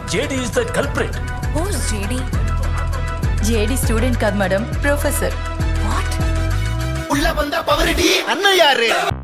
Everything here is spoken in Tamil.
JD is the culprit. Who's JD? JD student காது மேடம், professor. What? உள்ள வந்த பவர்டி அண்ணன் யாரு?